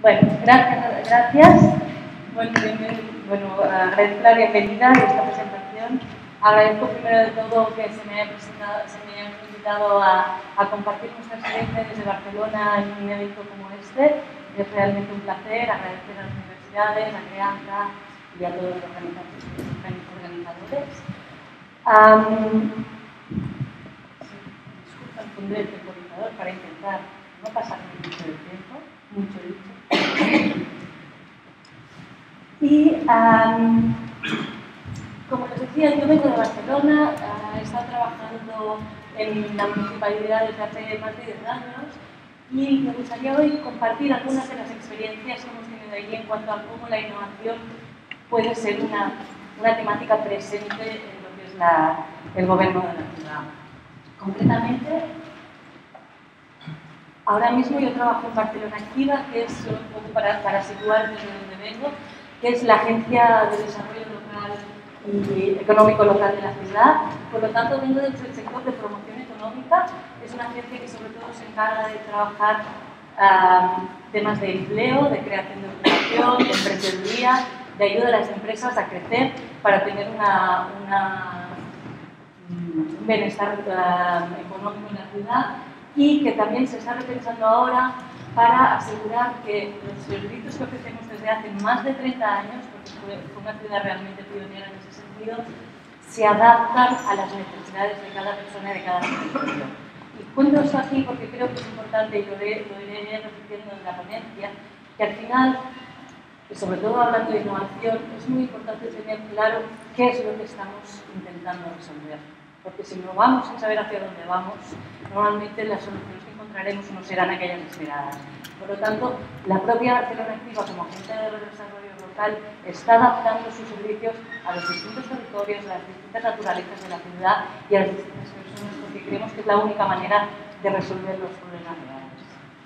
Bueno, gracias. Bueno, agradezco la bienvenida y esta presentación. Agradezco primero de todo que se me haya invitado a compartir nuestra experiencia desde Barcelona en un evento como este. Es realmente un placer. Agradecer a las universidades, a CREANCA y a todos los organizadores. Disculpa, pondré el temporizador para intentar no pasar mucho del tiempo. Mucho dicho. Y como les decía, yo vengo de Barcelona, he estado trabajando en la municipalidad desde hace más de 10 años y me gustaría hoy compartir algunas de las experiencias que hemos tenido allí en cuanto a cómo la innovación puede ser una temática presente en lo que es el gobierno de la ciudad. Concretamente, ahora mismo yo trabajo en Barcelona Activa, que es un poco para situar desde donde vengo, que es la Agencia de Desarrollo Local y Económico Local de la ciudad. Por lo tanto, vengo del sector de promoción económica. Es una agencia que sobre todo se encarga de trabajar temas de empleo, de creación de ocupación, de emprendeduría, de ayuda a las empresas a crecer para tener un bienestar económico en la ciudad, y que también se está repensando ahora para asegurar que los servicios que ofrecemos desde hace más de 30 años, porque fue una ciudad realmente pionera en ese sentido, se adaptan a las necesidades de cada persona y de cada territorio. Y cuento esto aquí porque creo que es importante, y lo iré repitiendo en la ponencia, que al final, y sobre todo hablando de innovación, es muy importante tener claro qué es lo que estamos intentando resolver. Porque si no vamos sin saber hacia dónde vamos, normalmente las soluciones que encontraremos no serán aquellas esperadas. Por lo tanto, la propia Barcelona Activa, como agencia de desarrollo local, está adaptando sus servicios a los distintos territorios, a las distintas naturalezas de la ciudad y a las distintas personas, porque creemos que es la única manera de resolver los problemas reales.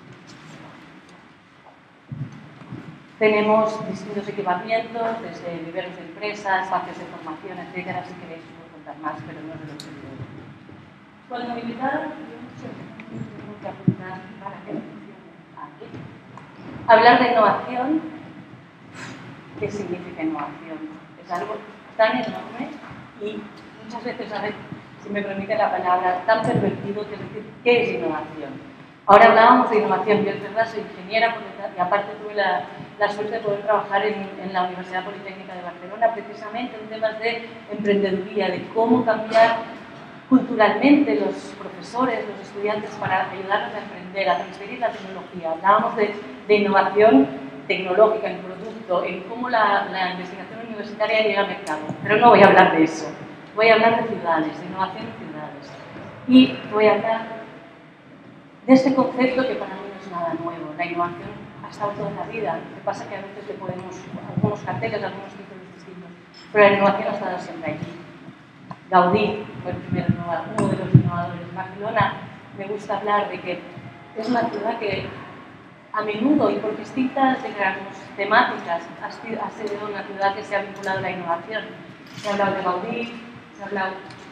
Tenemos distintos equipamientos, desde viveros de empresas, espacios de formación, etcétera. Si queréis contar más, pero no es de lo que digo. Cuando me invitaron, yo no sé, tengo que apuntar para que funcione aquí. Hablar de innovación. ¿Qué significa innovación? Es algo tan enorme y muchas veces, a ver, si me permite la palabra, tan pervertido que es decir, ¿qué es innovación? Ahora hablábamos de innovación. Yo, es verdad, soy ingeniera y aparte tuve la suerte de poder trabajar en la Universidad Politécnica de Barcelona, precisamente en temas de emprendeduría, de cómo cambiar culturalmente los profesores, los estudiantes, para ayudarlos a emprender, a transferir la tecnología. Hablábamos de innovación tecnológica en producto, en cómo la investigación universitaria llega al mercado. Pero no voy a hablar de eso. Voy a hablar de ciudades, de innovación en ciudades. Y voy a hablar de este concepto que para mí no es nada nuevo. La innovación ha estado toda la vida. Lo que pasa es que a veces le ponemos algunos carteles, algunos títulos distintos. Pero la innovación ha estado siempre allí. Gaudí fue el primer innovador, uno de los innovadores. Barcelona, me gusta hablar de que es una ciudad que a menudo y por distintas temáticas ha sido una ciudad que se ha vinculado a la innovación. Se ha hablado de Gaudí, se ha hablado...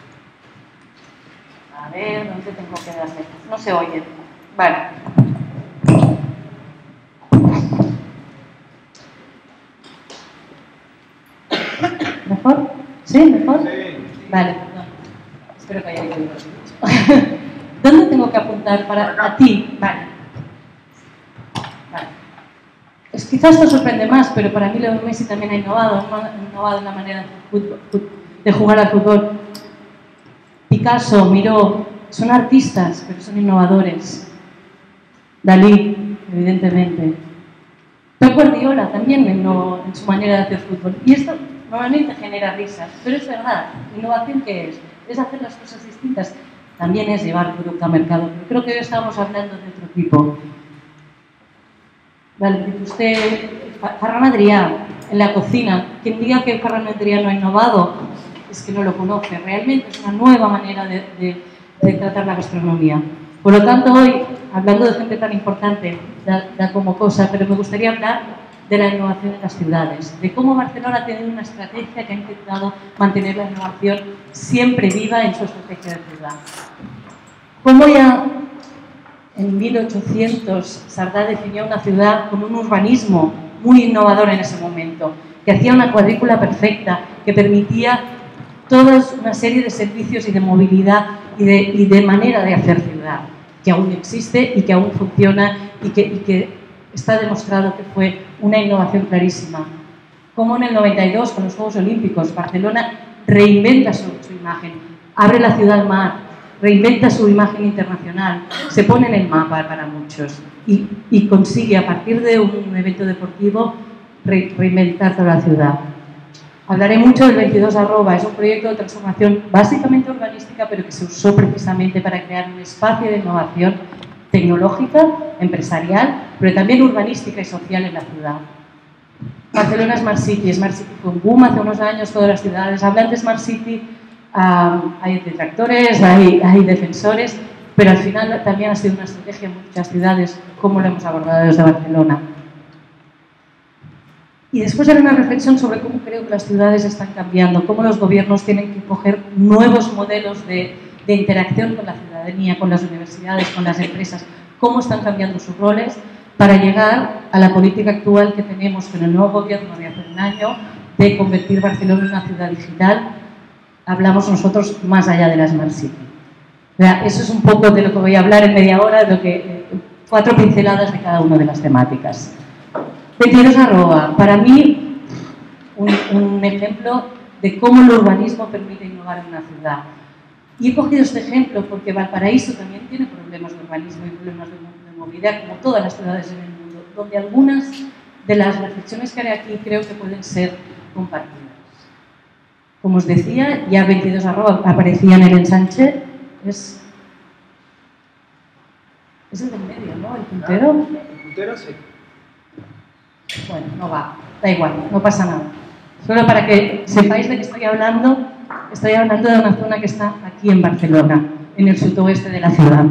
A ver, ¿dónde tengo que darle? No se oye. Vale. ¿Mejor? ¿Sí? ¿Mejor? Sí. Vale, no. Espero que haya oído mucho. ¿Dónde tengo que apuntar para a ti? Vale. Quizás esto sorprende más, pero para mí Leo Messi también ha innovado en la manera de jugar al fútbol. Picasso, Miró, son artistas, pero son innovadores. Dalí, evidentemente. Pep Guardiola también innovó en su manera de hacer fútbol. Y esto normalmente genera risas, pero es verdad. ¿Innovación qué es? Es hacer las cosas distintas. También es llevar producto al mercado, pero creo que hoy estamos hablando de otro tipo. Vale, dice usted, Ferran Adrià, en la cocina. Quien diga que Ferran Adrià no ha innovado es que no lo conoce. Realmente es una nueva manera de tratar la gastronomía. Por lo tanto, hoy, hablando de gente tan importante, da como cosa, pero me gustaría hablar de la innovación en las ciudades, de cómo Barcelona ha tenido una estrategia que ha intentado mantener la innovación siempre viva en su estrategia de ciudad. ¿Cómo ya En 1800, Sardá definió una ciudad con un urbanismo muy innovador en ese momento, que hacía una cuadrícula perfecta, que permitía toda una serie de servicios y de movilidad y de manera de hacer ciudad, que aún existe y que aún funciona y que está demostrado que fue una innovación clarísima. Como en el 92, con los Juegos Olímpicos, Barcelona reinventa su imagen, abre la ciudad al mar, reinventa su imagen internacional, se pone en el mapa para muchos y consigue, a partir de un evento deportivo, reinventar toda la ciudad. Hablaré mucho del 22 Arroba, es un proyecto de transformación básicamente urbanística, pero que se usó precisamente para crear un espacio de innovación tecnológica, empresarial, pero también urbanística y social en la ciudad. Barcelona Smart City fue un boom hace unos años, todas las ciudades hablan de Smart City, hay detractores, hay defensores, pero al final también ha sido una estrategia en muchas ciudades, como lo hemos abordado desde Barcelona. Y después haré una reflexión sobre cómo creo que las ciudades están cambiando, cómo los gobiernos tienen que coger nuevos modelos de interacción con la ciudadanía, con las universidades, con las empresas, cómo están cambiando sus roles para llegar a la política actual que tenemos con el nuevo gobierno de hace un año de convertir Barcelona en una ciudad digital. Hablamos nosotros más allá de la Smart City. Eso es un poco de lo que voy a hablar en media hora, de lo que, 4 pinceladas de cada una de las temáticas. 22 Arroba, para mí, un ejemplo de cómo el urbanismo permite innovar en una ciudad. Y he cogido este ejemplo porque Valparaíso también tiene problemas de urbanismo y problemas de movilidad, como todas las ciudades en el mundo, donde algunas de las reflexiones que haré aquí creo que pueden ser compartidas. Como os decía, ya 22 Arroba aparecía en el ensanche, es el del medio, ¿no? El puntero. El puntero sí. Bueno, no va, da igual, no pasa nada. Solo para que sepáis de qué estoy hablando de una zona que está aquí en Barcelona, en el sudoeste de la ciudad.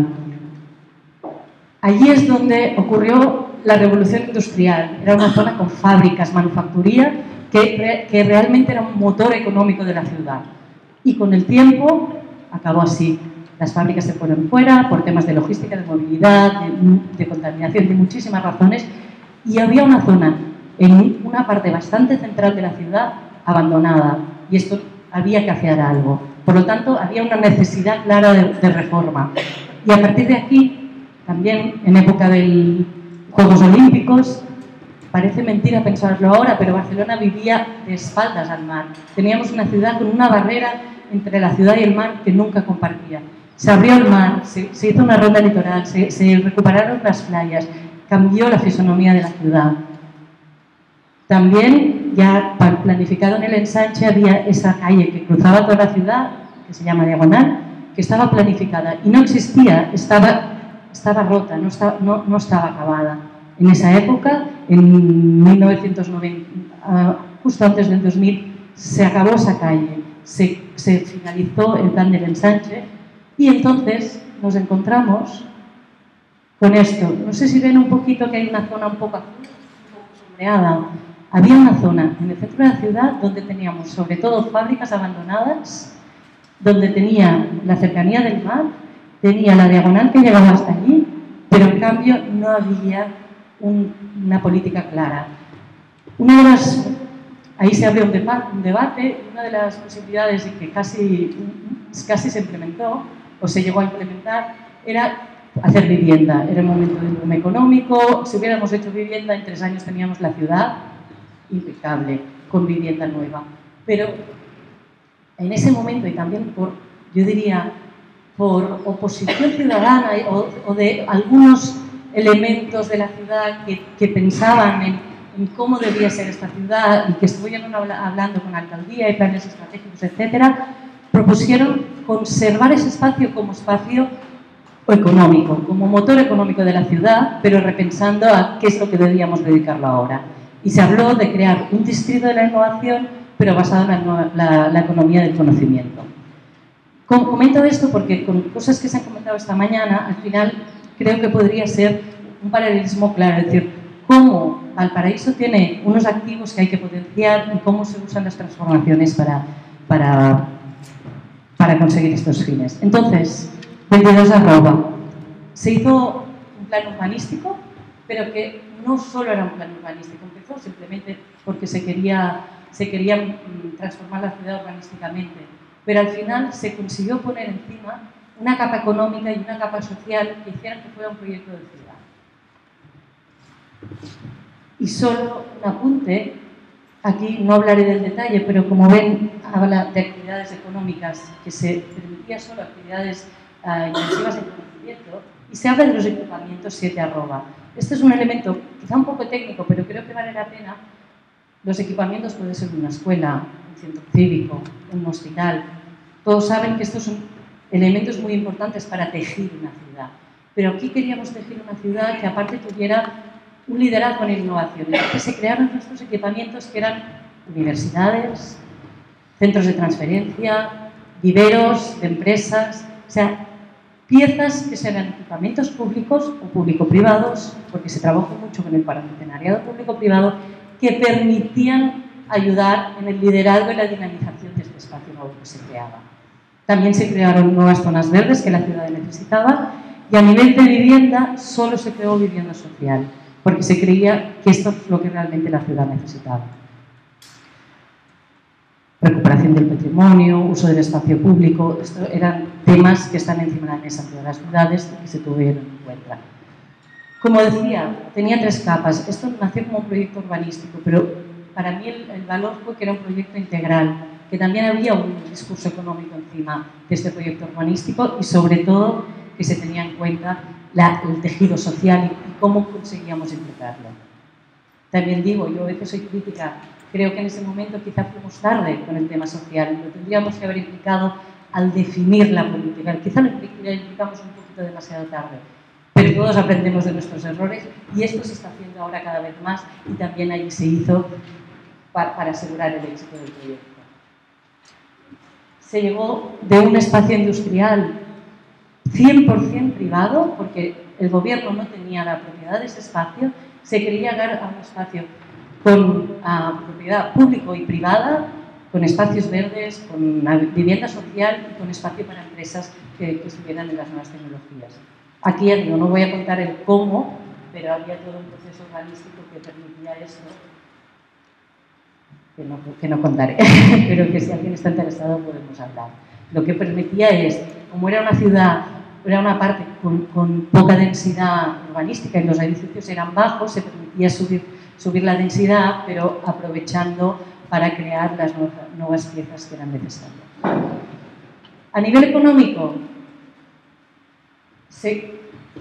Allí es donde ocurrió la revolución industrial. Era una zona con fábricas, manufacturía, que realmente era un motor económico de la ciudad. Y con el tiempo acabó así. Las fábricas se fueron fuera por temas de logística, de movilidad, de contaminación, de muchísimas razones. Y había una zona, en una parte bastante central de la ciudad, abandonada. Y esto había que hacer algo. Por lo tanto, había una necesidad clara de reforma. Y a partir de aquí, también en época de los Juegos Olímpicos, parece mentira pensarlo ahora, pero Barcelona vivía de espaldas al mar. Teníamos una ciudad con una barrera entre la ciudad y el mar que nunca compartía. Se abrió el mar, se hizo una ronda litoral, se recuperaron las playas, cambió la fisonomía de la ciudad. También, ya planificado en el ensanche, había esa calle que cruzaba toda la ciudad, que se llama Diagonal, que estaba planificada y no existía, estaba rota, no estaba acabada. En esa época, en 1990, justo antes del 2000, se acabó esa calle, se finalizó el plan del ensanche y entonces nos encontramos con esto. No sé si ven un poquito que hay una zona un poco azul, un poco sombreada. Había una zona en el centro de la ciudad donde teníamos sobre todo fábricas abandonadas, donde tenía la cercanía del mar, tenía la diagonal que llegaba hasta allí, pero en cambio no había una política clara. Ahí se abrió un debate, una de las posibilidades y que casi se implementó, o se llegó a implementar, era hacer vivienda. Era el momento del boom económico. Si hubiéramos hecho vivienda, en 3 años teníamos la ciudad impecable, con vivienda nueva. Pero en ese momento, y también yo diría, por oposición ciudadana o de algunos elementos de la ciudad que pensaban en cómo debía ser esta ciudad y que estuvieron hablando con la alcaldía y planes estratégicos, etcétera, propusieron conservar ese espacio como espacio económico, como motor económico de la ciudad, pero repensando a qué es lo que debíamos dedicarlo ahora. Y se habló de crear un distrito de la innovación, pero basado en la economía del conocimiento. Comento esto porque con cosas que se han comentado esta mañana, al final creo que podría ser un paralelismo claro, es decir, cómo Valparaíso tiene unos activos que hay que potenciar y cómo se usan las transformaciones para conseguir estos fines. Entonces, 22 Arroba. Se hizo plan urbanístico, pero que no solo era un plan urbanístico, empezó simplemente porque se quería transformar la ciudad urbanísticamente, pero al final se consiguió poner encima una capa económica y una capa social que hicieran que fuera un proyecto de ciudad. Y solo un apunte, aquí no hablaré del detalle, pero como ven, habla de actividades económicas, que se permitía solo actividades intensivas en conocimiento, y se habla de los equipamientos 7 arroba. Este es un elemento quizá un poco técnico, pero creo que vale la pena. Los equipamientos pueden ser una escuela, un centro cívico, un hospital. Todos saben que estos son elementos muy importantes para tejer una ciudad. Pero aquí queríamos tejer una ciudad que aparte tuviera un liderazgo en innovación. Entonces se crearon estos equipamientos que eran universidades, centros de transferencia, viveros de empresas, o sea, piezas que serán equipamientos públicos o público-privados, porque se trabajó mucho con el paracentenariado público-privado, que permitían ayudar en el liderazgo y la dinamización de este espacio nuevo que se creaba. También se crearon nuevas zonas verdes que la ciudad necesitaba, y a nivel de vivienda solo se creó vivienda social, porque se creía que esto es lo que realmente la ciudad necesitaba. Recuperación del patrimonio, uso del espacio público, estos eran temas que están encima de la mesa de las ciudades y que se tuvieron en cuenta. Como decía, tenía 3 capas. Esto nació como un proyecto urbanístico, pero para mí el valor fue que era un proyecto integral, que también había un discurso económico encima de este proyecto urbanístico y sobre todo que se tenía en cuenta el tejido social y cómo conseguíamos implicarlo. También digo, yo a veces soy crítica, creo que en ese momento quizá fuimos tarde con el tema social, lo tendríamos que haber implicado al definir la política, quizá lo implicamos un poquito demasiado tarde, pero todos aprendemos de nuestros errores y esto se está haciendo ahora cada vez más y también ahí se hizo para asegurar el éxito del proyecto. Se llegó de un espacio industrial 100% privado, porque el gobierno no tenía la propiedad de ese espacio, se quería llegar a un espacio con propiedad público y privada, con espacios verdes, con vivienda social y con espacio para empresas que estuvieran en las nuevas tecnologías. Aquí ya digo, no voy a contar el cómo, pero había todo un proceso urbanístico que permitía esto, que no contaré, pero que si alguien está interesado podemos hablar. Lo que permitía es, como era una ciudad, era una parte con poca densidad urbanística y los edificios eran bajos, se permitía subir la densidad, pero aprovechando para crear las nuevas piezas que eran necesarias. A nivel económico, se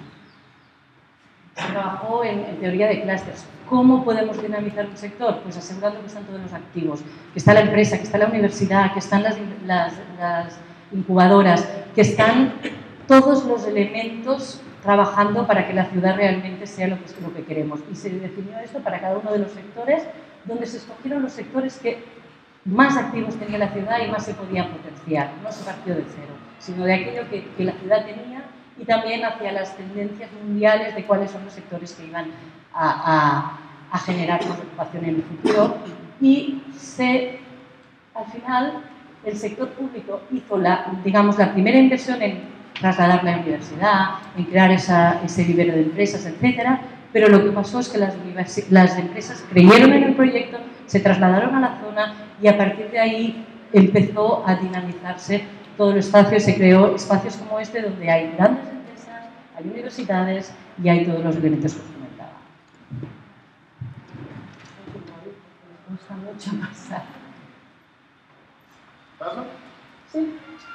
trabajó en teoría de clústeres. ¿Cómo podemos dinamizar un sector? Pues asegurando que están todos los activos, que está la empresa, que está la universidad, que están las incubadoras, que están todos los elementos trabajando para que la ciudad realmente sea lo que queremos. Y se definió esto para cada uno de los sectores, donde se escogieron los sectores que más activos tenía la ciudad y más se podían potenciar. No se partió de cero, sino de aquello que la ciudad tenía y también hacia las tendencias mundiales de cuáles son los sectores que iban a generar más ocupación en el futuro. Y al final, el sector público hizo la primera inversión en trasladar la universidad, en crear ese vivero de empresas, etc. Pero lo que pasó es que las empresas creyeron en el proyecto, se trasladaron a la zona y a partir de ahí empezó a dinamizarse todo el espacio. Se creó espacios como este donde hay grandes empresas, hay universidades y hay todos los elementos que os comentaba. Me gusta mucho pasar. ¿Paso? Sí.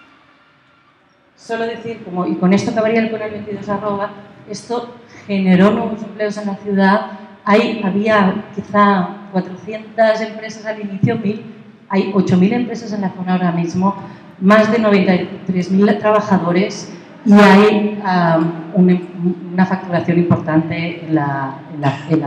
Solo decir, y con esto acabaría con el 22 arroba, esto generó nuevos empleos en la ciudad. Había quizá 400 empresas al inicio, 1000, hay 8000 empresas en la zona ahora mismo, más de 93.000 trabajadores y hay una facturación importante en la zona.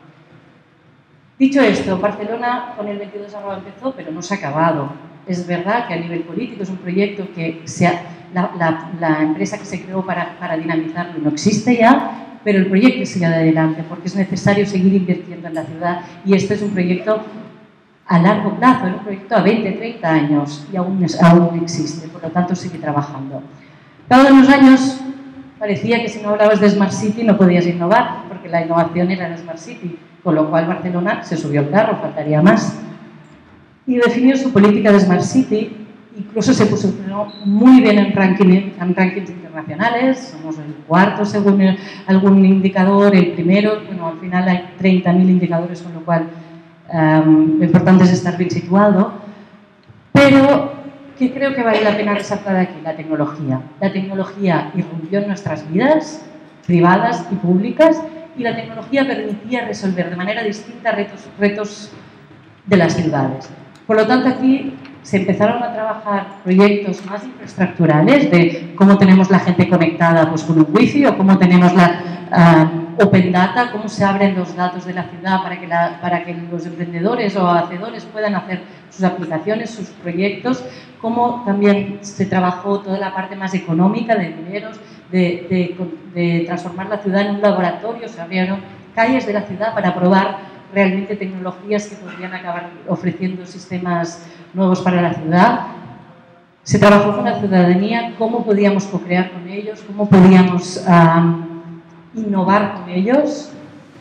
Dicho esto, Barcelona con el 22 arroba empezó, pero no se ha acabado. Es verdad que a nivel político es un proyecto que la empresa que se creó para dinamizarlo no existe ya, pero el proyecto sigue adelante porque es necesario seguir invirtiendo en la ciudad y este es un proyecto a largo plazo, es un proyecto a 20, 30 años y aún existe, por lo tanto sigue trabajando. Cada unos años parecía que si no hablabas de Smart City no podías innovar, porque la innovación era la Smart City, con lo cual Barcelona se subió al carro, faltaría más. Y definió su política de Smart City, incluso se posicionó muy bien en rankings internacionales, somos el cuarto según algún indicador, el primero, bueno, al final hay 30.000 indicadores, con lo cual lo importante es estar bien situado, pero que creo que vale la pena resaltar aquí, la tecnología. La tecnología irrumpió en nuestras vidas, privadas y públicas, y la tecnología permitía resolver de manera distinta retos de las ciudades. Por lo tanto, aquí se empezaron a trabajar proyectos más infraestructurales de cómo tenemos la gente conectada pues, con un wifi o cómo tenemos la open data, cómo se abren los datos de la ciudad para que los emprendedores o hacedores puedan hacer sus aplicaciones, sus proyectos, cómo también se trabajó toda la parte más económica de dineros, de transformar la ciudad en un laboratorio, se abrieron calles de la ciudad para probar realmente tecnologías que podrían acabar ofreciendo sistemas nuevos para la ciudad. Se trabajó con la ciudadanía, cómo podíamos co-crear con ellos, cómo podíamos innovar con ellos.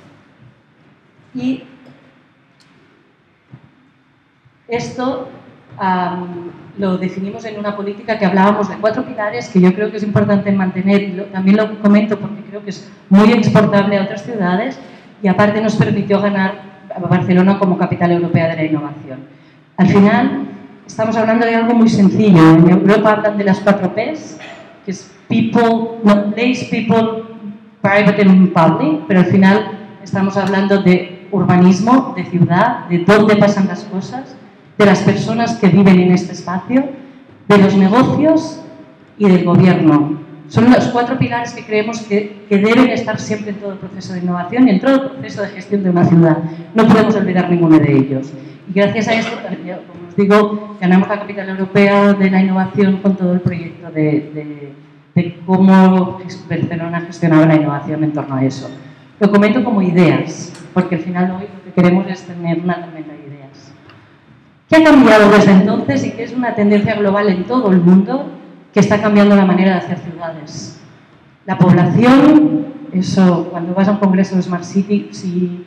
Y esto lo definimos en una política que hablábamos de 4 pilares que yo creo que es importante mantener, y también lo comento porque creo que es muy exportable a otras ciudades, y aparte nos permitió ganar a Barcelona como capital europea de la innovación. Al final, estamos hablando de algo muy sencillo. En Europa hablan de las 4 Ps, que es place, people, private and public, pero al final estamos hablando de urbanismo, de ciudad, de dónde pasan las cosas, de las personas que viven en este espacio, de los negocios y del gobierno. Son los 4 pilares que creemos que deben estar siempre en todo el proceso de innovación y en todo el proceso de gestión de una ciudad. No podemos olvidar ninguno de ellos. Y gracias a esto, como os digo, ganamos la capital europea de la innovación con todo el proyecto de cómo Barcelona gestionaba la innovación en torno a eso. Lo comento como ideas, porque al final hoy lo que queremos es tener una tormenta de ideas. ¿Qué ha cambiado desde entonces y qué es una tendencia global en todo el mundo que está cambiando la manera de hacer ciudades? La población, eso cuando vas a un congreso de Smart City, si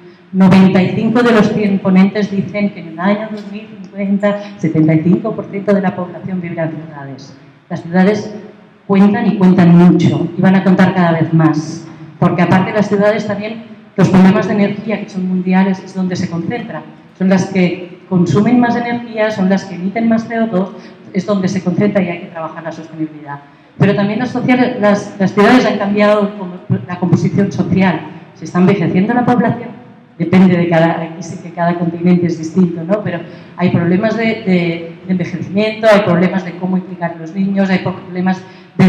95 de los 100 ponentes dicen que en el año 2050 75% de la población vivirá en ciudades. Las ciudades cuentan y cuentan mucho y van a contar cada vez más, porque aparte de las ciudades también los problemas de energía que son mundiales es donde se concentra. Son las que consumen más energía, son las que emiten más CO2, es donde se concentra y hay que trabajar la sostenibilidad. Pero también las ciudades han cambiado la composición social. Se está envejeciendo la población, depende de aquí sí que cada continente es distinto, ¿no? Pero hay problemas de envejecimiento, hay problemas de cómo implicar a los niños, hay problemas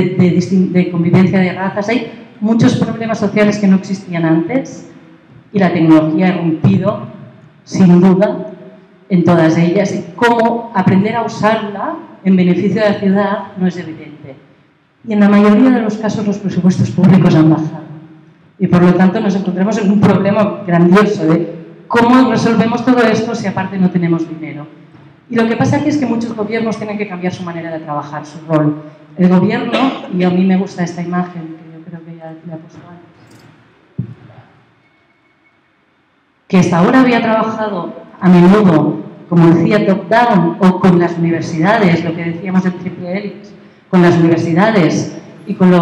de convivencia de razas, hay muchos problemas sociales que no existían antes y la tecnología ha irrumpido, sin duda, en todas ellas. Y cómo aprender a usarla en beneficio de la ciudad no es evidente. Y en la mayoría de los casos los presupuestos públicos han bajado. Y por lo tanto nos encontramos en un problema grandioso de cómo resolvemos todo esto si aparte no tenemos dinero. Y lo que pasa aquí es que muchos gobiernos tienen que cambiar su manera de trabajar, su rol. El gobierno, y a mí me gusta esta imagen, que yo creo que ya la he puesto antes, que hasta ahora había trabajado a menudo, como decía, top-down, o con las universidades, lo que decíamos del triple helix, con las universidades y con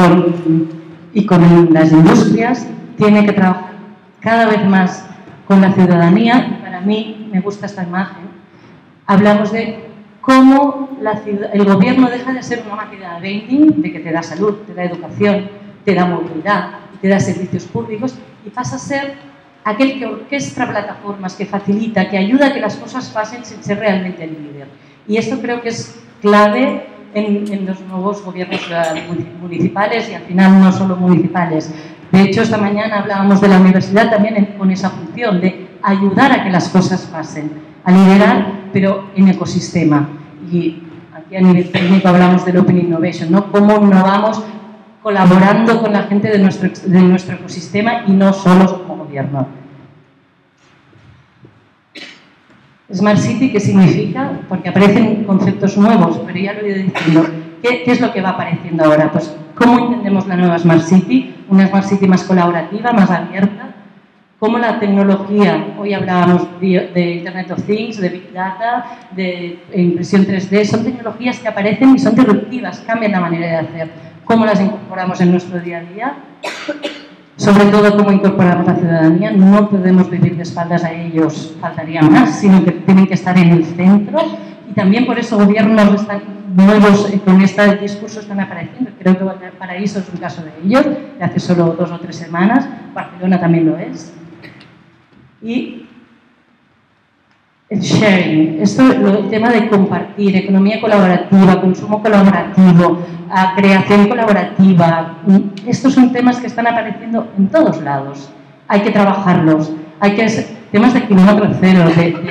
las industrias, tiene que trabajar cada vez más con la ciudadanía. Y para mí, me gusta esta imagen, hablamos de cómo el gobierno deja de ser una máquina de vending, de que te da salud, te da educación, te da movilidad, te da servicios públicos, y pasa a ser aquel que orquestra plataformas, que facilita, que ayuda a que las cosas pasen sin ser realmente el líder. Y esto creo que es clave en los nuevos gobiernos municipales y al final no solo municipales. De hecho, esta mañana hablábamos de la universidad también con esa función de ayudar a que las cosas pasen, a liderar, pero en ecosistema. Y aquí a nivel técnico hablamos del Open Innovation, ¿no? Cómo innovamos colaborando con la gente de nuestro ecosistema y no solo como gobierno. Smart City, ¿qué significa? Porque aparecen conceptos nuevos, pero ya lo he ido diciendo. ¿Qué es lo que va apareciendo ahora? Pues ¿Cómo entendemos la nueva Smart City? Una Smart City más colaborativa, más abierta. ¿Cómo la tecnología, hoy hablábamos de Internet of Things, de Big Data, de impresión 3D, son tecnologías que aparecen y son disruptivas, cambian la manera de hacer. ¿Cómo las incorporamos en nuestro día a día? Sobre todo, cómo incorporamos la ciudadanía. No podemos vivir de espaldas a ellos, faltaría más, sino que tienen que estar en el centro. Y también por eso gobiernos nuevos con este discurso están apareciendo. Creo que Valparaíso es un caso de ellos, de hace solo 2 o 3 semanas. Barcelona también lo es. Y el sharing, el tema de compartir, economía colaborativa, consumo colaborativo, creación colaborativa, estos son temas que están apareciendo en todos lados. Hay que trabajarlos, hay que hacer temas de kilómetro cero,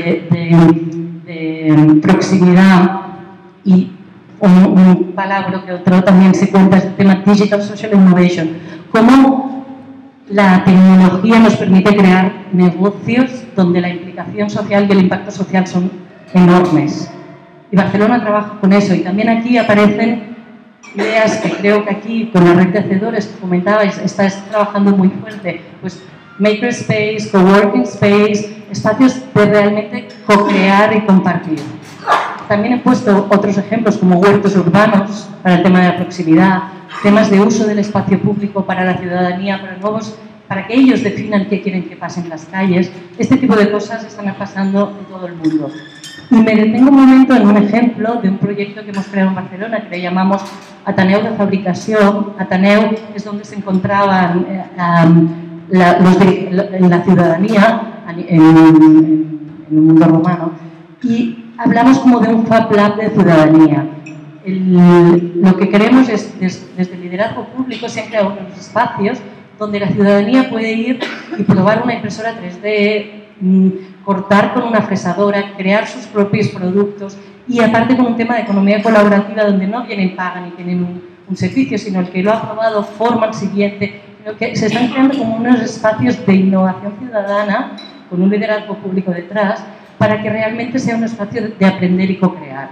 de proximidad y un palabra que otro también se cuenta es el tema Digital Social Innovation. Cómo la tecnología nos permite crear negocios donde la implicación social y el impacto social son enormes. Y Barcelona trabaja con eso. Y también aquí aparecen ideas que creo que aquí, con la red de hacedores que comentabais, estáis trabajando muy fuerte. Pues makerspace, coworking space, espacios de realmente co-crear y compartir. También he puesto otros ejemplos como huertos urbanos para el tema de la proximidad, temas de uso del espacio público para la ciudadanía, para que ellos definan qué quieren que pase en las calles. Este tipo de cosas están pasando en todo el mundo. Y me detengo un momento en un ejemplo de un proyecto que hemos creado en Barcelona, que le llamamos Ateneu de Fabricación. Ateneu es donde se encontraban la ciudadanía en el mundo romano. Y hablamos como de un Fab Lab de ciudadanía. Lo que queremos es, desde el liderazgo público, se han creado unos espacios donde la ciudadanía puede ir y probar una impresora 3D, cortar con una fresadora, crear sus propios productos y aparte con un tema de economía colaborativa donde no vienen, pagan y tienen un servicio, sino el que lo ha aprobado forma al siguiente, sino que se están creando como unos espacios de innovación ciudadana con un liderazgo público detrás para que realmente sea un espacio de aprender y co-crear.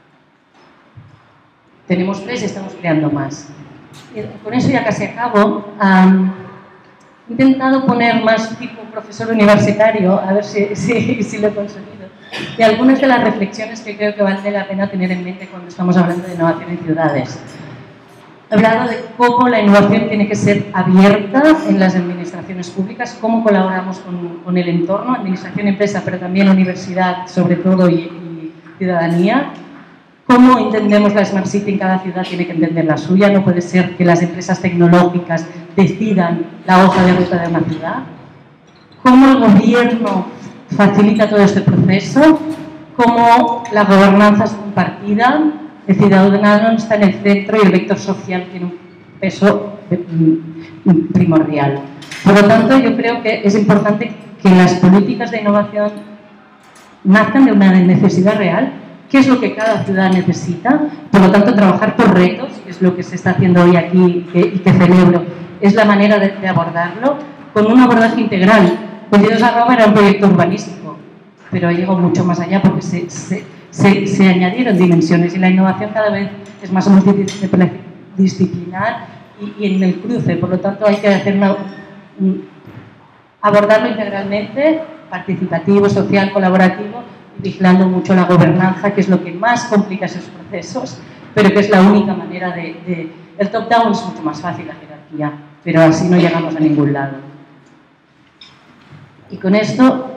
Tenemos 3 y estamos creando más. Y con eso ya casi acabo. He intentado poner más tipo profesor universitario, a ver si lo he conseguido. Y algunas de las reflexiones que creo que vale la pena tener en mente cuando estamos hablando de innovación en ciudades. He hablado de cómo la innovación tiene que ser abierta en las administraciones públicas, cómo colaboramos con el entorno, administración, empresa, pero también universidad, sobre todo, y ciudadanía. Cómo entendemos la Smart City en cada ciudad tiene que entender la suya. No puede ser que las empresas tecnológicas decidan la hoja de ruta de una ciudad. Cómo el gobierno facilita todo este proceso. Cómo la gobernanza es compartida. El ciudadano está en el centro y el vector social tiene un peso primordial. Por lo tanto, yo creo que es importante que las políticas de innovación nazcan de una necesidad real. ¿Qué es lo que cada ciudad necesita? Por lo tanto, trabajar por retos, que es lo que se está haciendo hoy aquí y que celebro, es la manera de abordarlo, con un abordaje integral. 22@ era un proyecto urbanístico, pero llegó mucho más allá porque se añadieron dimensiones y la innovación cada vez es más multidisciplinar y en el cruce. Por lo tanto, hay que hacer abordarlo integralmente, participativo, social, colaborativo, vigilando mucho la gobernanza, que es lo que más complica esos procesos, pero que es la única manera de... El top-down es mucho más fácil, la jerarquía, pero así no llegamos a ningún lado. Y con esto,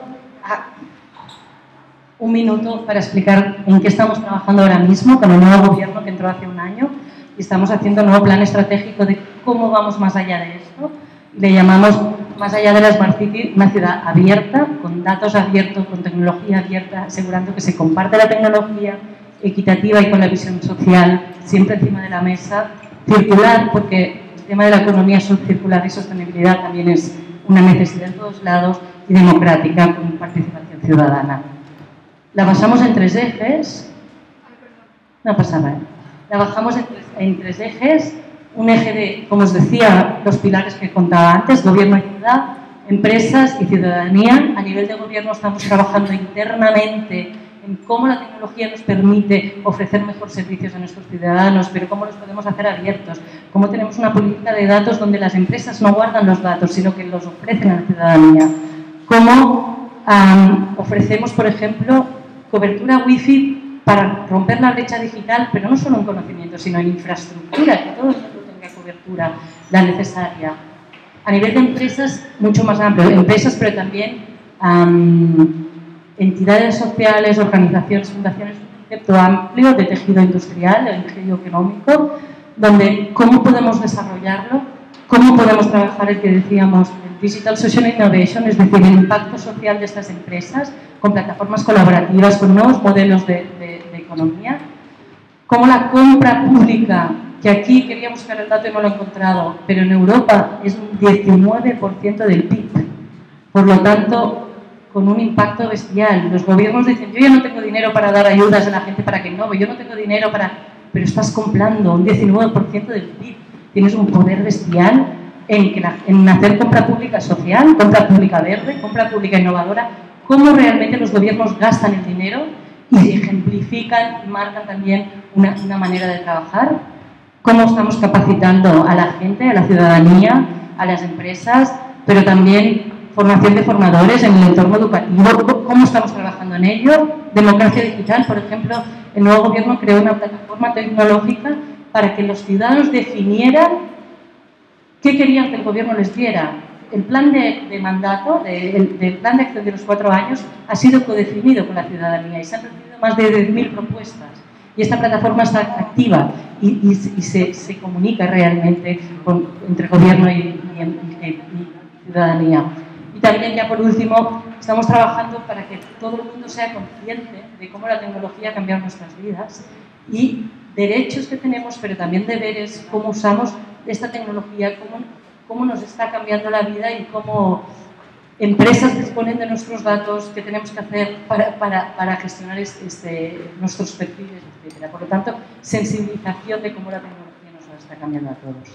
un minuto para explicar en qué estamos trabajando ahora mismo con el nuevo gobierno que entró hace un año y estamos haciendo un nuevo plan estratégico de cómo vamos más allá de esto. Le llamamos más allá de la Smart City, una ciudad abierta, con datos abiertos, con tecnología abierta, asegurando que se comparte la tecnología, equitativa y con la visión social, siempre encima de la mesa, circular, porque el tema de la economía circular y sostenibilidad también es una necesidad en todos lados, y democrática, con participación ciudadana. La basamos en 3 ejes, no pasa nada, la bajamos en 3 ejes. Un eje de, como os decía, los pilares que contaba antes, gobierno y ciudad, empresas y ciudadanía. A nivel de gobierno estamos trabajando internamente en cómo la tecnología nos permite ofrecer mejores servicios a nuestros ciudadanos, pero cómo los podemos hacer abiertos, cómo tenemos una política de datos donde las empresas no guardan los datos, sino que los ofrecen a la ciudadanía, cómo ofrecemos, por ejemplo, cobertura wifi para romper la brecha digital, pero no solo en conocimiento, sino en infraestructura, que todo el mundo tenga cobertura, la necesaria. A nivel de empresas, mucho más amplio, empresas, pero también entidades sociales, organizaciones, fundaciones, un concepto amplio de tejido industrial, de tejido económico, donde cómo podemos desarrollarlo, cómo podemos trabajar el que decíamos, el Digital Social Innovation, es decir, el impacto social de estas empresas, con plataformas colaborativas, con nuevos modelos de economía, cómo la compra pública, que aquí quería buscar el dato y no lo he encontrado, pero en Europa es un 19% del PIB. Por lo tanto, con un impacto bestial. Los gobiernos dicen, yo ya no tengo dinero para dar ayudas a la gente para que innove, yo no tengo dinero para... Pero estás comprando un 19% del PIB. Tienes un poder bestial en hacer compra pública social, compra pública verde, compra pública innovadora, cómo realmente los gobiernos gastan el dinero y ejemplifican y marcan también una manera de trabajar, cómo estamos capacitando a la gente, a la ciudadanía, a las empresas, pero también formación de formadores en el entorno educativo, cómo estamos trabajando en ello, democracia digital, por ejemplo, el nuevo gobierno creó una plataforma tecnológica para que los ciudadanos definieran qué querían que el gobierno les diera. El plan de mandato, el plan de acción de los 4 años, ha sido codefinido con la ciudadanía y se han recibido más de 10.000 propuestas. Y esta plataforma está activa y se comunica realmente entre gobierno y ciudadanía. Y también, ya por último, estamos trabajando para que todo el mundo sea consciente de cómo la tecnología ha cambiado nuestras vidas y derechos que tenemos, pero también deberes, cómo usamos esta tecnología, cómo nos está cambiando la vida y cómo empresas disponen de nuestros datos, qué tenemos que hacer para gestionar nuestros perfiles, etc. Por lo tanto, sensibilización de cómo la tecnología nos está cambiando a todos.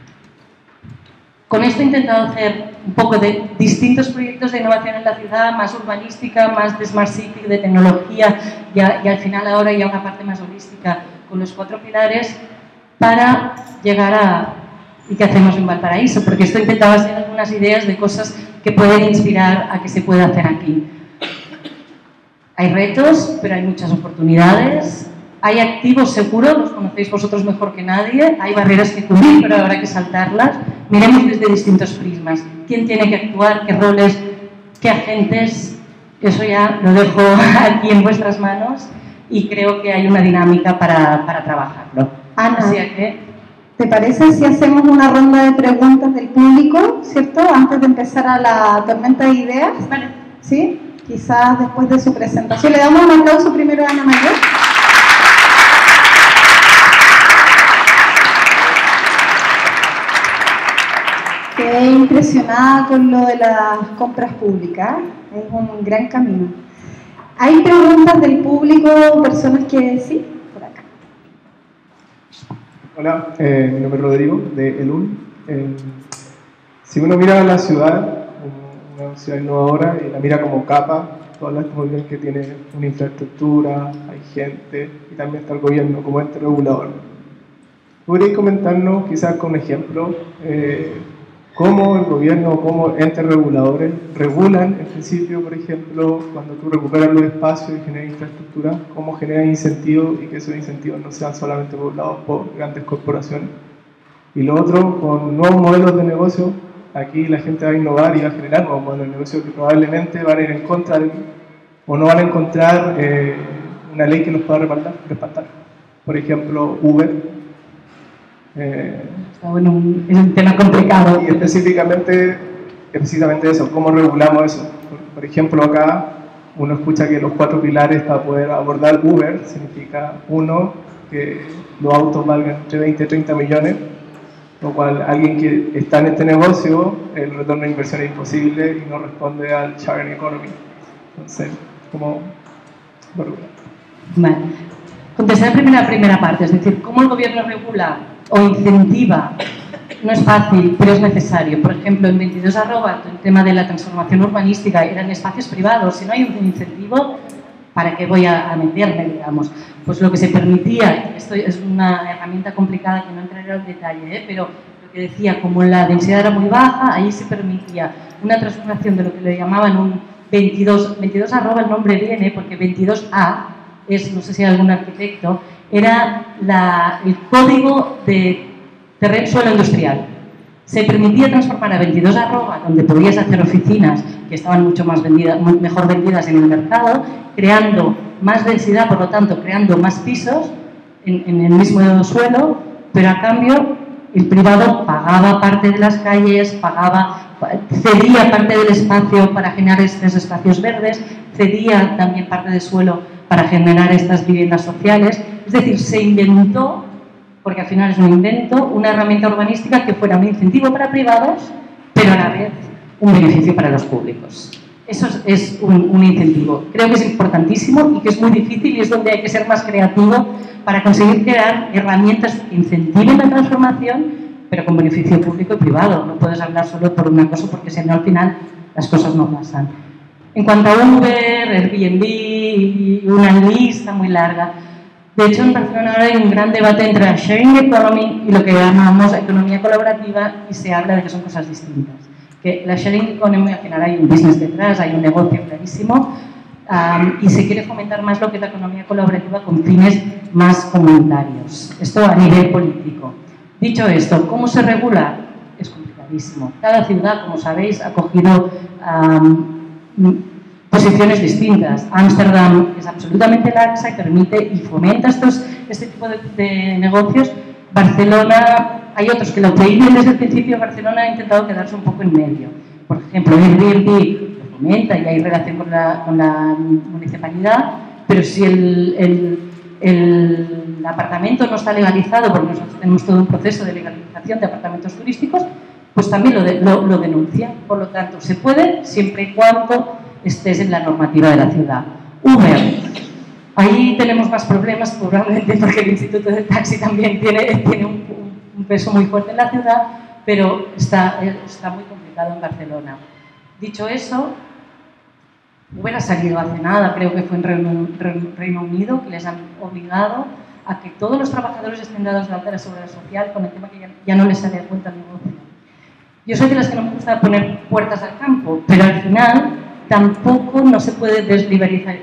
Con esto he intentado hacer un poco de distintos proyectos de innovación en la ciudad, más urbanística, más de Smart City, de tecnología, y al final ahora ya una parte más holística con los 4 pilares, para llegar a... ¿Y qué hacemos en Valparaíso? Porque esto intentaba hacer algunas ideas de cosas que pueden inspirar a que se pueda hacer aquí. Hay retos, pero hay muchas oportunidades. Hay activos seguros, los conocéis vosotros mejor que nadie. Hay barreras que cubrir, pero habrá que saltarlas. Miremos desde distintos prismas. ¿Quién tiene que actuar? ¿Qué roles? ¿Qué agentes? Eso ya lo dejo aquí en vuestras manos y creo que hay una dinámica para trabajarlo. Ana, así que, ¿te parece si hacemos una ronda de preguntas del público, cierto? Antes de empezar a la tormenta de ideas. Vale. ¿Sí? Quizás después de su presentación. Le damos un aplauso primero a Ana Mayor. Quedé impresionada con lo de las compras públicas. Es un gran camino. ¿Hay preguntas del público, personas que sí? Por acá. Hola, mi nombre es Rodrigo, de ELUN. Si uno mira la ciudad, una ciudad innovadora, y la mira como capa, todas las muy bien que tiene una infraestructura, hay gente, y también está el gobierno como ente regulador. ¿Podríais comentarnos, quizás con un ejemplo, cómo el gobierno o cómo entes reguladores regulan, en principio, por ejemplo, cuando tú recuperas los espacios y generas infraestructura, cómo generan incentivos y que esos incentivos no sean solamente poblados por grandes corporaciones? Y lo otro, con nuevos modelos de negocio, aquí la gente va a innovar y va a generar nuevos modelos de negocio que probablemente van a ir en contra de, o no van a encontrar una ley que los pueda respaldar. Por ejemplo, Uber. Está bueno, es un tema complicado. Y específicamente eso, ¿cómo regulamos eso? Por ejemplo, acá uno escucha que los 4 pilares para poder abordar Uber significa, uno, que los autos valgan entre 20 y 30 millones, lo cual alguien que está en este negocio, el retorno de inversión es imposible y no responde al sharing economy. Entonces, ¿cómo lo regulamos? Vale. Contestar la primera parte, es decir, ¿cómo el gobierno regula o incentiva? No es fácil, pero es necesario. Por ejemplo, en 22@ el tema de la transformación urbanística eran espacios privados. Si no hay un incentivo, ¿para qué voy a meterme, digamos? Pues lo que se permitía, esto es una herramienta complicada que no entraré al detalle, pero lo que decía, como la densidad era muy baja, ahí se permitía una transformación de lo que le llamaban un 22 arroba, el nombre viene porque 22A es, no sé si hay algún arquitecto, era el código de suelo industrial. Se permitía transformar a 22 arroba, donde podías hacer oficinas que estaban mucho mejor vendidas en el mercado, creando más densidad, por lo tanto, creando más pisos en el mismo suelo, pero a cambio el privado pagaba parte de las calles, cedía parte del espacio para generar estos espacios verdes, cedía también parte del suelo para generar estas viviendas sociales. Es decir, se inventó, porque al final es un invento, una herramienta urbanística que fuera un incentivo para privados, pero a la vez un beneficio para los públicos. Eso es un incentivo. Creo que es importantísimo y que es muy difícil y es donde hay que ser más creativo para conseguir crear herramientas que incentiven la transformación, pero con beneficio público y privado. No puedes hablar solo por una cosa porque si no al final las cosas no pasan. En cuanto a Uber, Airbnb y una lista muy larga, de hecho en Barcelona ahora hay un gran debate entre la sharing economy y lo que llamamos economía colaborativa y se habla de que son cosas distintas. Que la sharing economy al final hay un business detrás, hay un negocio clarísimo y se quiere fomentar más lo que es la economía colaborativa con fines más comunitarios. Esto a nivel político. Dicho esto, ¿cómo se regula? Es complicadísimo. Cada ciudad, como sabéis, ha cogido posiciones distintas. Ámsterdam es absolutamente laxa y permite y fomenta este tipo de negocios. Barcelona, hay otros que lo prohíben desde el principio. Barcelona ha intentado quedarse un poco en medio. Por ejemplo, Airbnb lo fomenta y hay relación con la municipalidad, pero si el apartamento no está legalizado, porque nosotros tenemos todo un proceso de legalización de apartamentos turísticos, pues también lo denuncia. Por lo tanto, se puede siempre y cuando estés en la normativa de la ciudad. Uber. Ahí tenemos más problemas, probablemente porque el Instituto del Taxi también tiene un peso muy fuerte en la ciudad, pero está muy complicado en Barcelona. Dicho eso, Uber ha salido hace nada, creo que fue en Reino Unido, que les han obligado a que todos los trabajadores estén dados de alta en la seguridad social con el tema que ya no les sale a cuenta el negocio. Yo soy de las que no me gusta poner puertas al campo, pero al final tampoco no se puede desliberalizar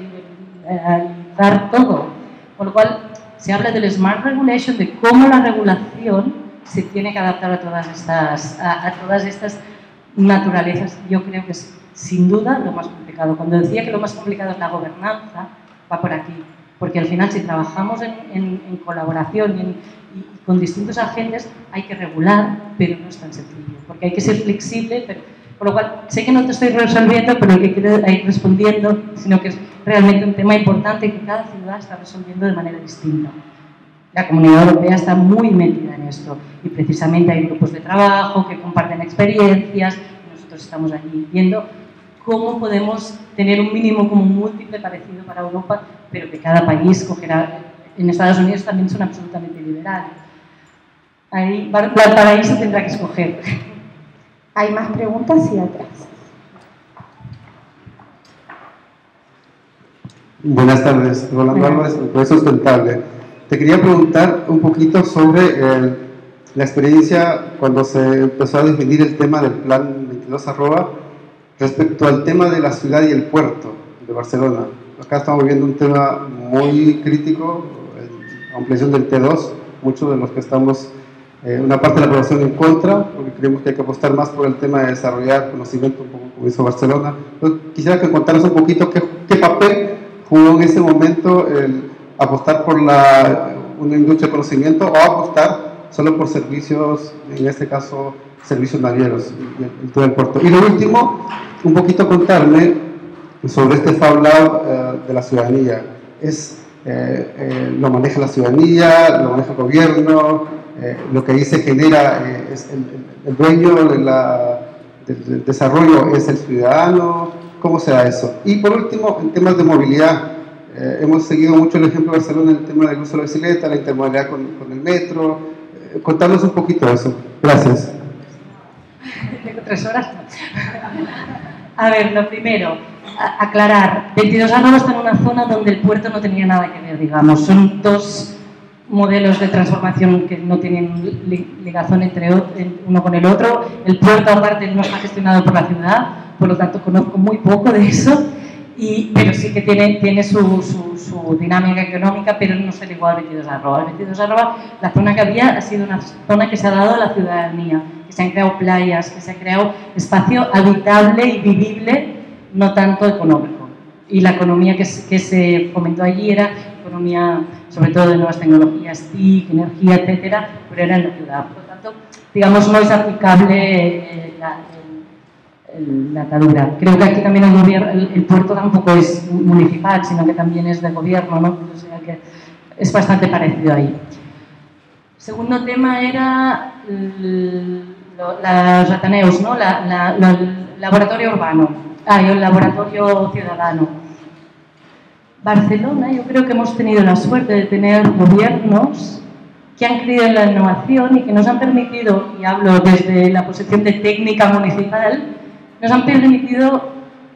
todo. Con lo cual, se habla del Smart Regulation, de cómo la regulación se tiene que adaptar a todas estas naturalezas. Yo creo que es, sin duda, lo más complicado. Cuando decía que lo más complicado es la gobernanza, va por aquí. Porque al final, si trabajamos en colaboración y con distintos agentes, hay que regular, pero no es tan sencillo. Porque hay que ser flexible, por lo cual, sé que no te estoy resolviendo, pero que quiero ir respondiendo, sino que es realmente un tema importante que cada ciudad está resolviendo de manera distinta. La Comunidad Europea está muy metida en esto y precisamente hay grupos de trabajo que comparten experiencias y nosotros estamos allí viendo cómo podemos tener un mínimo común múltiple parecido para Europa, pero que cada país cogerá. En Estados Unidos también son absolutamente liberales. Ahí Valparaíso tendrá que escoger. ¿Hay más preguntas? Sí, atrás. Buenas tardes, Rolando Álvarez, Progreso Sustentable. Te quería preguntar un poquito sobre la experiencia cuando se empezó a definir el tema del Plan 22 arroba respecto al tema de la ciudad y el puerto de Barcelona. Acá estamos viendo un tema muy crítico, la ampliación del T2, muchos de los que estamos una parte de la población en contra, porque creemos que hay que apostar más por el tema de desarrollar conocimiento, un poco como hizo Barcelona. Entonces, quisiera que contaras un poquito qué papel jugó en ese momento el apostar por una industria de conocimiento o apostar solo por servicios, en este caso servicios navieros en todo el puerto. Y lo último, un poquito contarme sobre este Fab Lab de la ciudadanía. ¿Lo maneja la ciudadanía, lo maneja el gobierno? Lo que ahí se genera es el dueño del desarrollo es el ciudadano. ¿Cómo se da eso? Y por último, en temas de movilidad, hemos seguido mucho el ejemplo de Barcelona en el tema del uso de la bicicleta, la intermodalidad con el metro. Contarnos un poquito de eso. Gracias. Tengo 3 horas. A ver, lo primero, aclarar, 22 Arroba está en una zona donde el puerto no tenía nada que ver, digamos. Son dos modelos de transformación que no tienen ligazón entre uno con el otro. El puerto, aparte, no está gestionado por la ciudad, por lo tanto conozco muy poco de eso, pero sí que tiene su dinámica económica, pero no se le igual al 22 Arroba. El 22 Arroba, la zona que había ha sido una zona que se ha dado a la ciudadanía, que se han creado playas, que se ha creado espacio habitable y vivible, no tanto económico. Y la economía que se fomentó allí era economía, sobre todo de nuevas tecnologías, TIC, energía, etcétera, pero era en la ciudad. Por lo tanto, digamos, no es aplicable la atadura. Creo que aquí también el puerto tampoco es municipal, sino que también es de gobierno, ¿no? O sea que es bastante parecido ahí. Segundo tema era los Ateneus, ¿no? El laboratorio urbano, y el laboratorio ciudadano. Barcelona, yo creo que hemos tenido la suerte de tener gobiernos que han creído en la innovación y que nos han permitido, y hablo desde la posición de técnica municipal, nos han permitido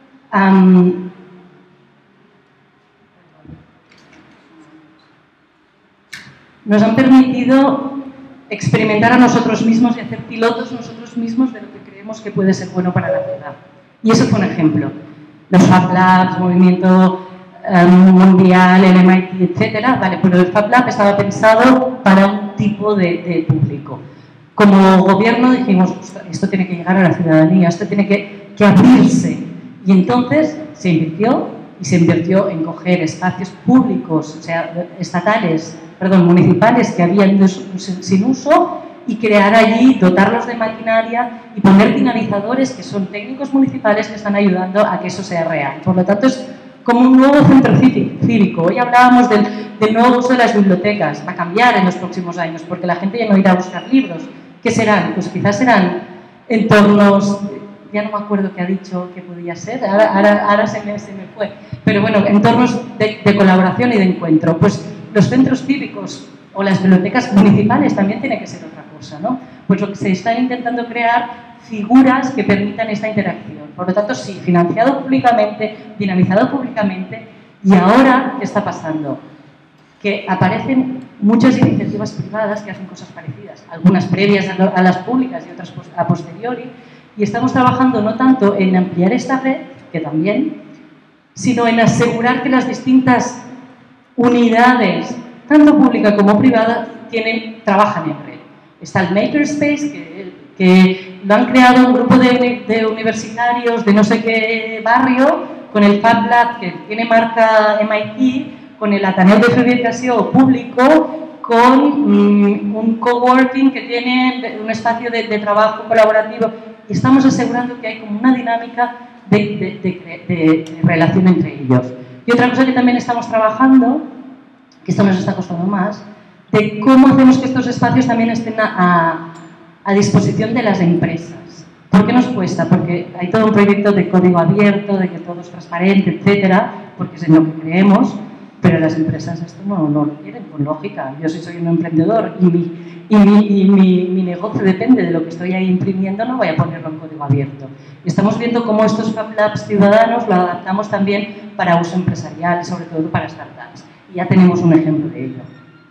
experimentar a nosotros mismos y hacer pilotos nosotros mismos de lo que creemos que puede ser bueno para la ciudad. Y eso fue un ejemplo. Los Fab Labs, movimiento mundial, el MIT, etcétera. Vale, pero el Fab Lab estaba pensado para un tipo de público. Como gobierno dijimos, esto tiene que llegar a la ciudadanía, esto tiene que abrirse. Y entonces se invirtió en coger espacios públicos, o sea, municipales que habían sin uso, y crear allí, dotarlos de maquinaria y poner dinamizadores que son técnicos municipales que están ayudando a que eso sea real. Por lo tanto, es como un nuevo centro cívico. Hoy hablábamos del nuevo uso de las bibliotecas. Va a cambiar en los próximos años porque la gente ya no irá a buscar libros. ¿Qué serán? Pues quizás serán entornos, ya no me acuerdo qué ha dicho que podía ser, ahora se me fue, pero bueno, entornos de colaboración y de encuentro. Pues los centros cívicos o las bibliotecas municipales también tienen que ser otra cosa, ¿no? Pues lo que se está intentando crear figuras que permitan esta interacción. Por lo tanto, sí, financiado públicamente, dinamizado públicamente, y ahora, ¿qué está pasando? Que aparecen muchas iniciativas privadas que hacen cosas parecidas, algunas previas a las públicas y otras a posteriori, y estamos trabajando no tanto en ampliar esta red, que también, sino en asegurar que las distintas unidades, tanto pública como privada, trabajan en red. Está el Makerspace, que lo han creado un grupo de universitarios de no sé qué barrio, con el Fab Lab, que tiene marca MIT, con el Ateneu de Fabricació público, con un coworking que tiene un espacio de trabajo colaborativo, y estamos asegurando que hay como una dinámica de relación entre ellos. Y otra cosa que también estamos trabajando, que esto nos está costando más, de cómo hacemos que estos espacios también estén a disposición de las empresas. ¿Por qué nos cuesta? Porque hay todo un proyecto de código abierto, de que todo es transparente, etcétera, porque es en lo que creemos, pero las empresas esto no lo quieren, con lógica. Yo sí soy un emprendedor y mi negocio depende de lo que estoy ahí imprimiendo, no voy a ponerlo en código abierto. Y estamos viendo cómo estos Fab Labs ciudadanos lo adaptamos también para uso empresarial, sobre todo para startups. Y ya tenemos un ejemplo de ello.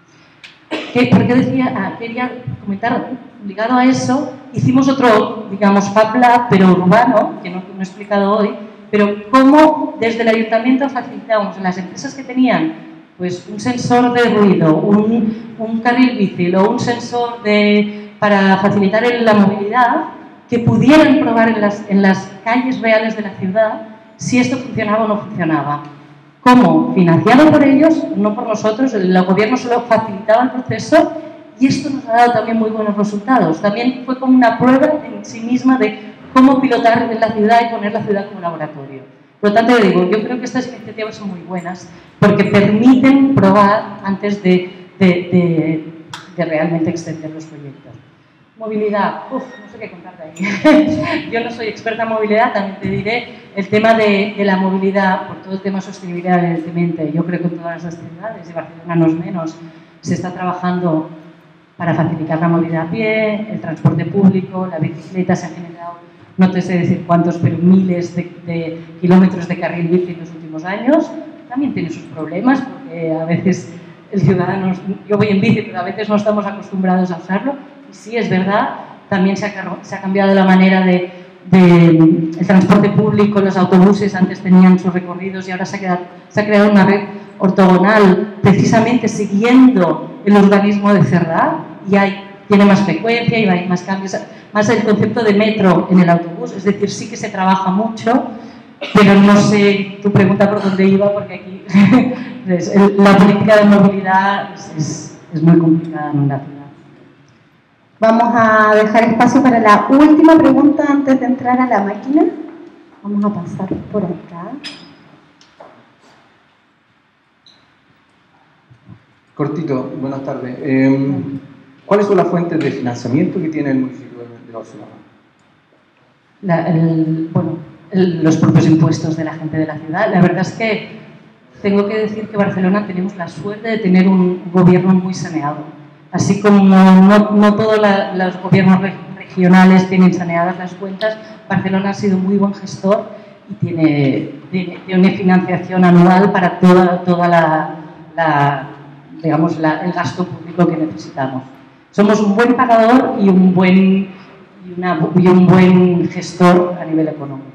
¿Por qué decía? Quería comentar, ligado a eso, hicimos otro, digamos, Fab Lab, pero urbano, que no he explicado hoy, pero cómo desde el ayuntamiento facilitamos a las empresas que tenían pues, un sensor de ruido, un carril bici o un sensor para facilitar la movilidad, que pudieran probar en las calles reales de la ciudad si esto funcionaba o no funcionaba. ¿Cómo? Financiado por ellos, no por nosotros, el gobierno solo facilitaba el proceso, y esto nos ha dado también muy buenos resultados. También fue como una prueba en sí misma de cómo pilotar en la ciudad y poner la ciudad como laboratorio. Por lo tanto, yo creo que estas iniciativas son muy buenas porque permiten probar antes de realmente extender los proyectos. Movilidad, no sé qué contar de ahí. Yo no soy experta en movilidad, también te diré el tema de la movilidad, por todo el tema de sostenibilidad, evidentemente. Yo creo que en todas las ciudades, y Barcelona no es menos, se está trabajando para facilitar la movilidad a pie, el transporte público, la bicicleta. Se han generado no te sé decir cuántos, pero miles de kilómetros de carril bici en los últimos años. También tiene sus problemas, porque a veces el ciudadano, yo voy en bici, pero a veces no estamos acostumbrados a usarlo. Y sí, es verdad, también se ha cambiado la manera de el transporte público, los autobuses antes tenían sus recorridos y ahora se ha creado una red ortogonal, precisamente siguiendo el urbanismo de Cerdá, y tiene más frecuencia y hay más cambios, más el concepto de metro en el autobús, es decir, sí que se trabaja mucho, pero no sé tu pregunta por dónde iba, porque aquí la política de movilidad es muy complicada en la ciudad. Vamos a dejar espacio para la última pregunta antes de entrar a la máquina. Vamos a pasar por acá. Cortito, buenas tardes. ¿Cuáles son las fuentes de financiamiento que tiene el municipio de Barcelona? Los propios impuestos de la gente de la ciudad. La verdad es que tengo que decir que Barcelona tenemos la suerte de tener un gobierno muy saneado. Así como no todos los gobiernos regionales tienen saneadas las cuentas, Barcelona ha sido muy buen gestor y tiene una financiación anual para toda el gasto público que necesitamos. Somos un buen pagador y un buen gestor a nivel económico.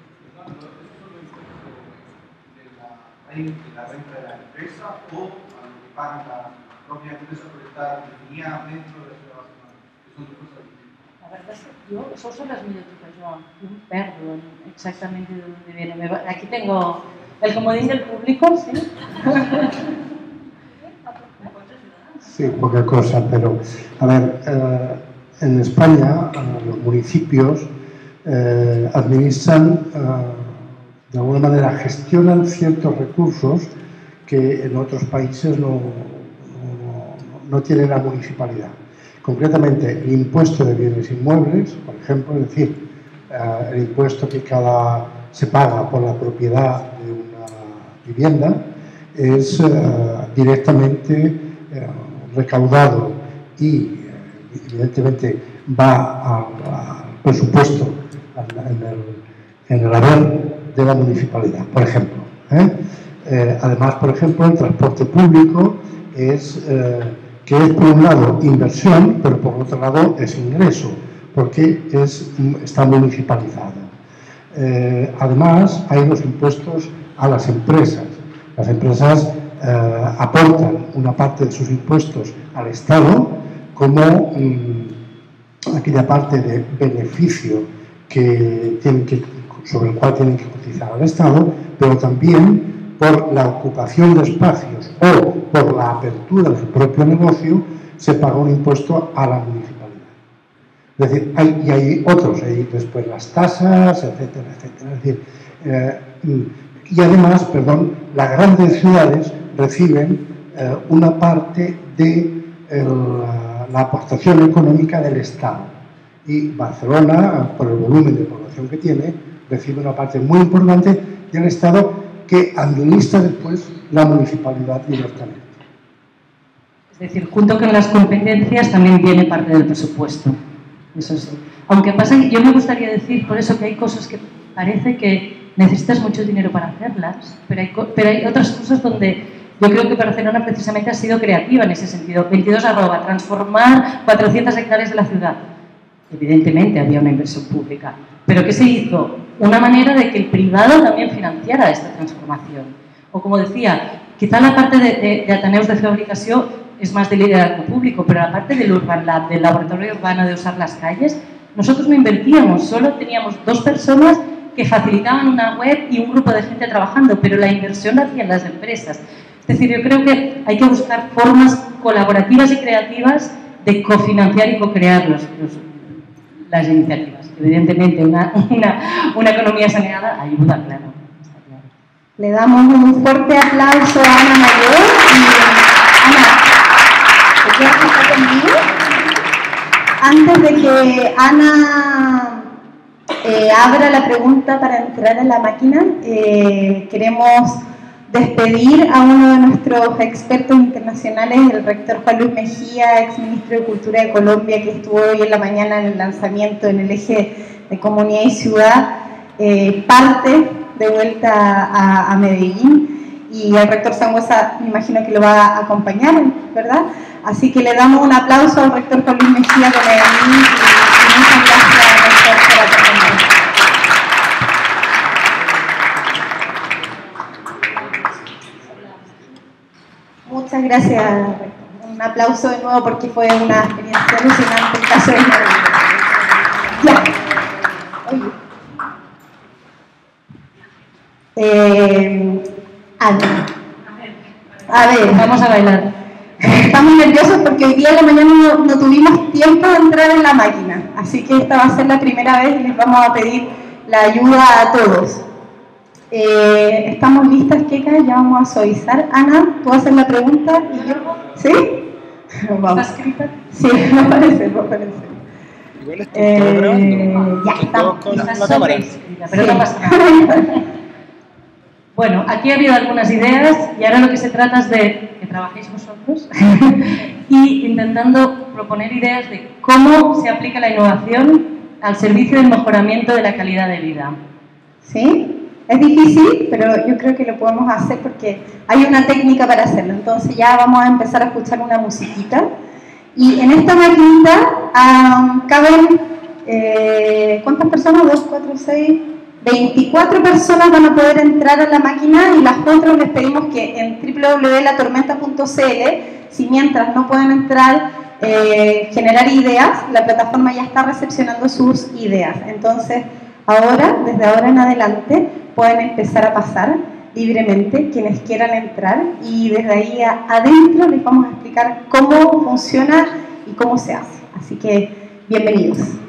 ¿La renta de la empresa o a lo que paga la propia empresa por estar definida dentro de la ciudad de Barcelona? Son dos cosas distintas. La verdad es que yo, eso son las miniaturas, yo un perro exactamente de dónde viene. Aquí tengo el comodín del público, ¿sí? Sí, poca cosa, pero a ver, en España los municipios administran, de alguna manera gestionan ciertos recursos que en otros países no tiene la municipalidad. Concretamente, el impuesto de bienes inmuebles, por ejemplo, es decir, el impuesto que se paga por la propiedad de una vivienda, es directamente recaudado y evidentemente va al presupuesto, en el haber de la municipalidad, por ejemplo. Además, por ejemplo, el transporte público que es por un lado inversión, pero por otro lado es ingreso, porque está municipalizado. Además, hay los impuestos a las empresas. Las empresas aportan una parte de sus impuestos al Estado como aquella parte de beneficio sobre el cual tienen que cotizar al Estado, pero también por la ocupación de espacios o por la apertura del propio negocio se paga un impuesto a la municipalidad. Es decir, hay otros, hay después las tasas, etcétera, etcétera. Es decir, y además, las grandes ciudades reciben una parte de la aportación económica del Estado. Y Barcelona, por el volumen de población que tiene, recibe una parte muy importante del Estado que administra después la municipalidad directamente. Es decir, junto con las competencias también viene parte del presupuesto. Eso sí. Aunque pasa, yo me gustaría decir, por eso, que hay cosas que parece que necesitas mucho dinero para hacerlas, pero hay otras cosas donde yo creo que Barcelona precisamente ha sido creativa en ese sentido. 22 arroba, transformar 400 hectáreas de la ciudad. Evidentemente había una inversión pública, pero ¿qué se hizo? Una manera de que el privado también financiara esta transformación. O como decía, quizá la parte de Ateneus de fabricación es más de liderazgo público, pero la parte del Urban Lab, del laboratorio urbano de usar las calles, nosotros no invertíamos, solo teníamos 2 personas que facilitaban una web y un grupo de gente trabajando, pero la inversión la hacían las empresas. Es decir, yo creo que hay que buscar formas colaborativas y creativas de cofinanciar y co-crear las iniciativas. Evidentemente, una economía saneada ayuda, claro. Le damos un fuerte aplauso a Ana Mayor. Ana, ¿te quieres pasar conmigo? Antes de que Ana abra la pregunta para entrar a la máquina, queremos despedir a uno de nuestros expertos internacionales, el rector Juan Luis Mejía, exministro de Cultura de Colombia, que estuvo hoy en la mañana en el lanzamiento en el eje de Comunidad y Ciudad parte de vuelta a Medellín, y el rector Sangüesa me imagino que lo va a acompañar, ¿verdad? Así que le damos un aplauso al rector Juan Luis Mejía de Medellín, y muchas gracias, rector, por acompañarnos. Muchas gracias, rector. Un aplauso de nuevo porque fue una experiencia alucinante el caso de Medellín. Ya. A ver, Vamos a bailar. estamos nerviosos porque hoy día en la mañana no tuvimos tiempo de entrar en la máquina, así que esta va a ser la primera vez y les vamos a pedir la ayuda a todos. ¿Estamos listas, Keka? Ya vamos a suavizar. Ana, ¿tú haces la pregunta y yo? ¿Sí? Vamos. ¿Está escrita? Sí, me parece. Igual estoy grabando. Ya estamos. Con Está la cámara. sobreescrita, pero no pasa nada. Bueno, aquí ha habido algunas ideas y ahora lo que se trata es de que trabajéis vosotros y intentando proponer ideas de cómo se aplica la innovación al servicio del mejoramiento de la calidad de vida. ¿Sí? Es difícil, pero yo creo que lo podemos hacer porque hay una técnica para hacerlo. Entonces ya vamos a empezar a escuchar una musiquita. Y en esta maquinita caben, ¿cuántas personas? 2, 4, 6... 24 personas van a poder entrar a la máquina, y las otras les pedimos que en www.latormenta.cl, si mientras no pueden entrar, generar ideas, la plataforma ya está recepcionando sus ideas. Entonces, desde ahora en adelante, pueden empezar a pasar libremente quienes quieran entrar, y desde ahí adentro les vamos a explicar cómo funciona y cómo se hace. Así que, bienvenidos.